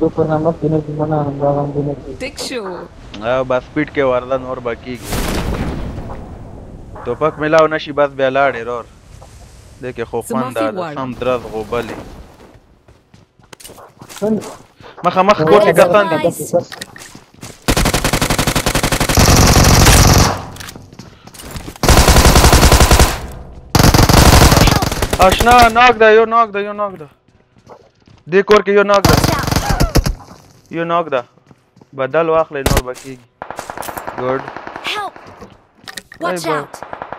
Dick show. بس سپیډ کې ورده نور باقیږي توپک ملاو نشي بس بیا لاړې رور دې کې خو خوند ده سم درز غوبلې مخامخ کور کې کسان دي اشنا ناک ده یو ناک ده دې کور کې یو ناک ده بدل واخلې نور باقیږي ګډ Watch out.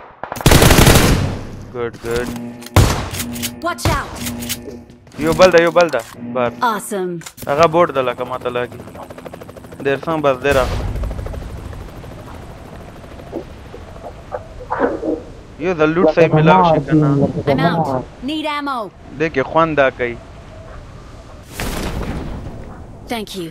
Good. Watch out. یو بل ده بار Awesome. هغه بورډ ده لکه ماته لاګي ډېر سم بس دی راغله یو د لوټ صحیح ملاو شي که نه I'm out. Need ammo. دې کې خوند دا کوي Thank you.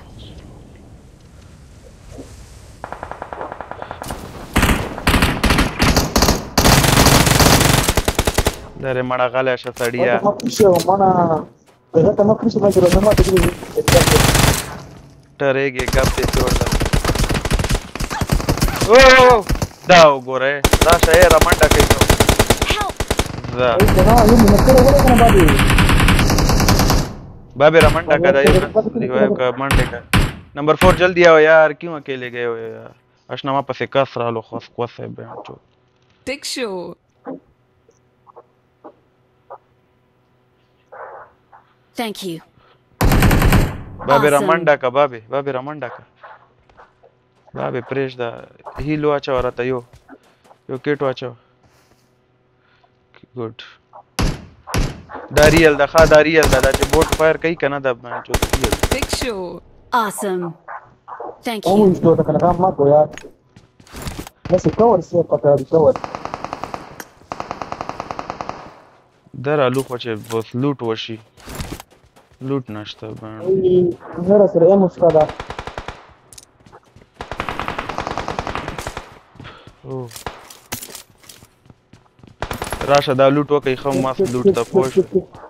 درې مړه غلی شه سړیه ټرېږې ګپ دې جوړ ده دا وګورئ راشه یې رامنډه کوي بابی رامنڈا کا ریوائیو کا منڈے کا نمبر 4 جلدی آؤ یار کیوں اکیلے گئے ہو یار اشنا وہاں پس کس رالو خواست ہے بینچ چو Dick show. Thank you. بابی رامنڈا کا بابی رامنڈا کا بابی پریش دا هیلو اچھا ورطا یو کیٹو اچھا گوڈ دا ریل دا خواه دا ریل دا چې بوټ فایر کوي که نه دا بانچو ریل Dick show. Awesome. Thank you. دا رالو خو چې بس لوټ وشي لوټ نشته راشه دا لوټ وکړئ ښه مست لوټ ته پوه شو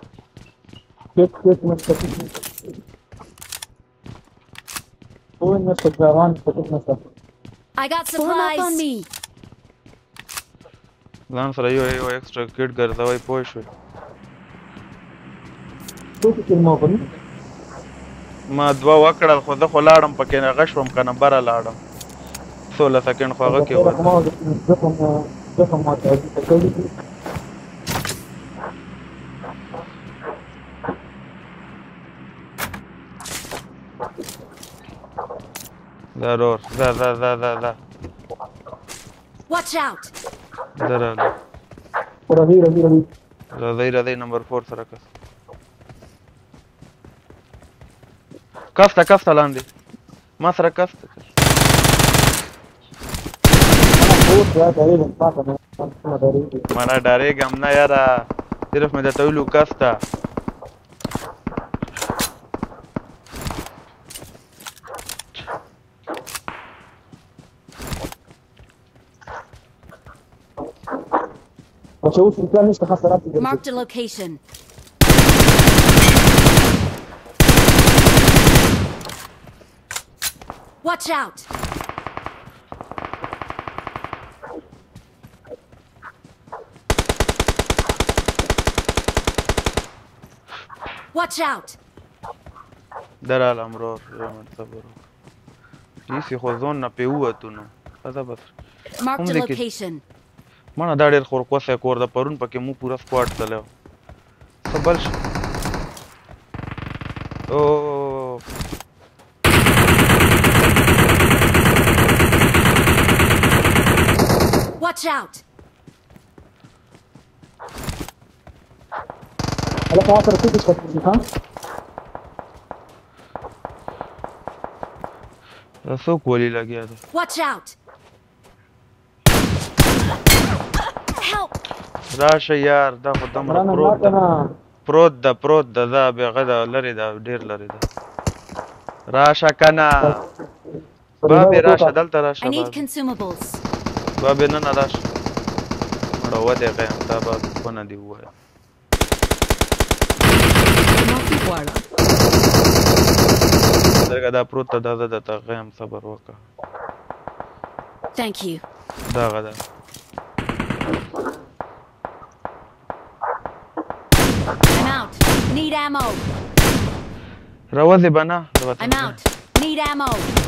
I got supplies on me. ځان سره یو ایکسټرا کټ ګرځوئ پوه شوئ ما دوه وکړل خو زه خو لاړم پکې هغه شوم که نه بره لاړم 16 سکنډ خو هغه کې وه ضرور ذا Watch out. راځئ نمبر 4 سره کسته لاندې ما سره کسته مانا ډارېږم نه یاره صرف مې درته ویلو کسته Marked a location. Watch out. Watch out. درال امرور صبر کیسی خو ځون نه پیوتو نو خدا بس Marked a location. مانا دا ډېر خورکوسی کور ده پرون پکې مو پوره سکواډ تللی و څه بل شو Watch out. دا څوک ولي لګیا ده Watch out. راشه یار دا خو دومره پروت ده دا بېغه ده لرې ده ډېر لرې ده راشه که نه بابې راشه دلته راشه بابې نه راشه مړه 2 دقیقې یم تا به ونه دې ووایم لګه دا پروت ده دا د غیم صبر وکړه Thank you. دغه ده I'm out. Need ammo. راوځي به نه I'm out. Need ammo.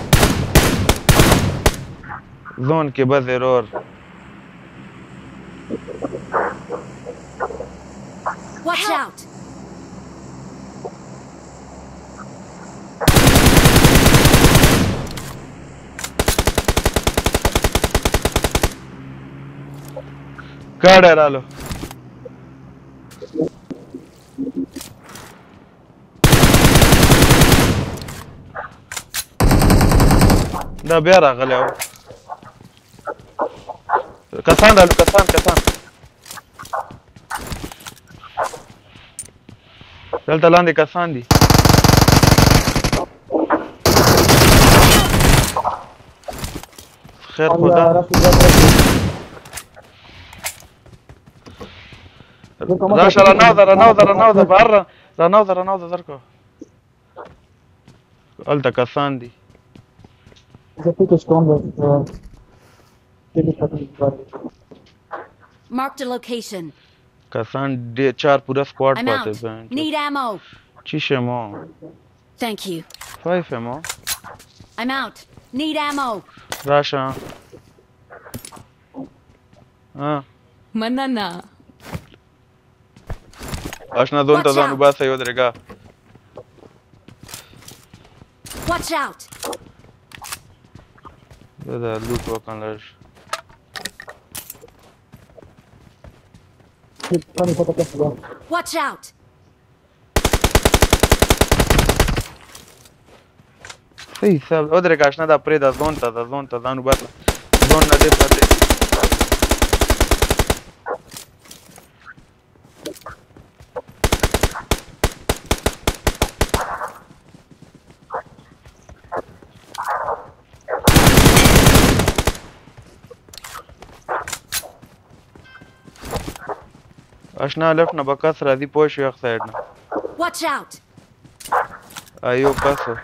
زون کې به ضرور Watch out. ګاډی رالو دا بیا راغلی و کسان رالو کسان دلته لاندې کسان دي خیر خدا راشه رانوځه بهر رانوځه درکو هلته کسان دي Marked a location. کسان ډېر 4 پوره سکواډ I'm پاتې out. Need ammo. چی شمو Thank you. 5 مو I'm out. Need ammo. راشه مننه. آشنا زون ته ځان وباسه یو درګه Watch out. دا لوټ وکړل Watch out. صحیح صاحب او درګه آشنا دا پرې دا زون ته ځان وباسه زون نه دی پاتې آشنا لفت نه به کس راځي پوه شو یخ سایډ نه Watch out. ایو کسو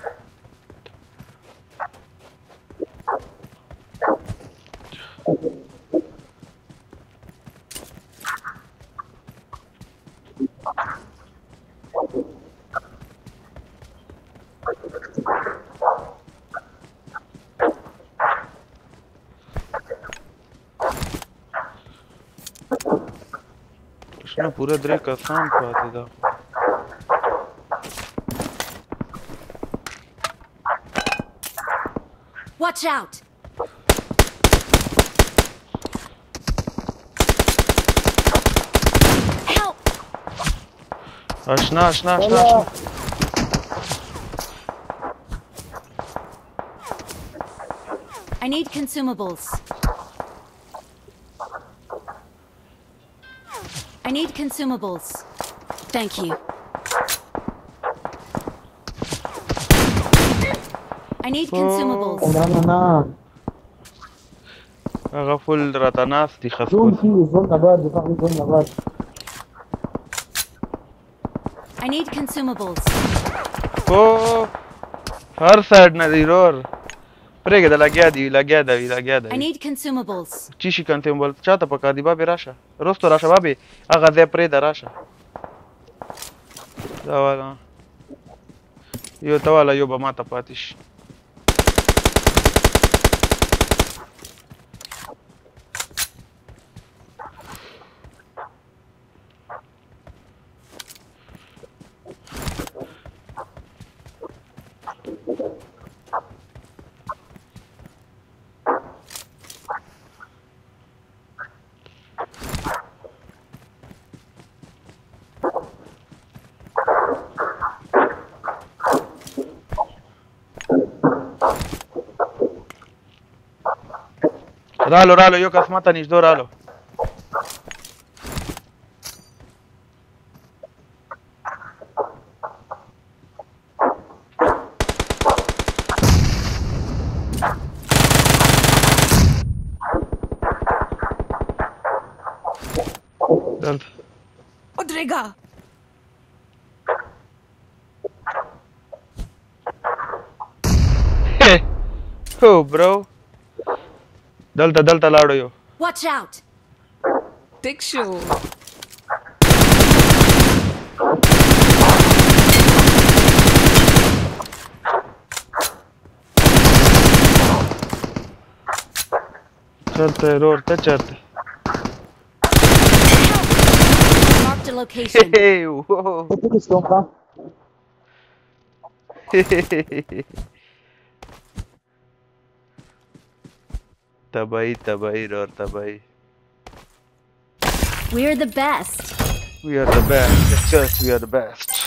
آشنا پوره 3 کسان پاتې ده Watch out. Help. آشنا I need consumables. I need consumables. Thank you. I need consumables. هغه فل راته ناست دي خسکوس I need consumables. او هر سایډ نه دی رور پرېږده لګیا دی I need consumables. چی شي کنټیمبل چاته پکار دی بابې راشه رستو راشه بابې هغه ځای پرېږده راشه دا والا یو ته والا یو به ماته پاتې شي رالو یو کس ماته نږدې رالو دلته ودرېږه. Oh, bro. دلتا لاړو یو. Watch out! Big show. چلته رور ته چرته. Marked a location. Hey, whoa. تبعي رور تبعي. We're the best. We are the best. Yes, we are the best.